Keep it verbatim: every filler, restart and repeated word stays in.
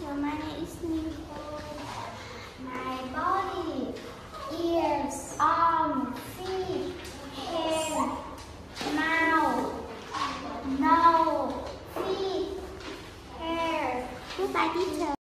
teacher. My name is Nicole. My body, ears, arms, feet, hair, mouth, nose, feet, hair. Goodbye, teacher.